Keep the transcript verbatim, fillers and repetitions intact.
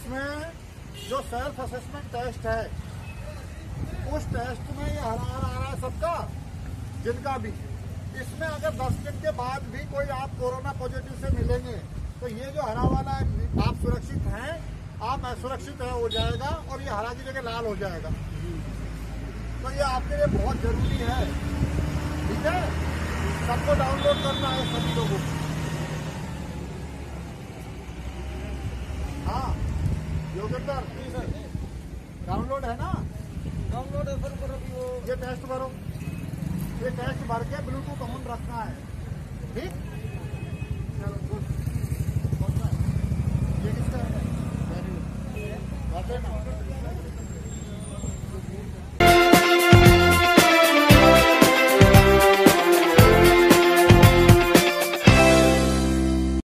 इसमें जो self assessment test है, उस टेस्ट में ये हरा हरा आ रहा है सबका, जिनका भी। इसमें अगर दस दिन के बाद भी कोई आप कोरोना पॉजिटिव से मिलेंगे तो ये जो हरा वाला है, आप सुरक्षित हैं, आप असुरक्षित है हो जाएगा और ये हरा की जगह लाल हो जाएगा। तो ये आपके लिए बहुत जरूरी है, ठीक है। सबको डाउनलोड करना है, सभी लोगों को। हाँ योगेंद्र, डाउनलोड है ना? डाउनलोड है सर, अभी वो ये टेस्ट भरो, ये टेस्ट भर के ब्लूटूथ ऑन रखना है, ठीक। चलो गुड। ये किसका है? बैठे ना।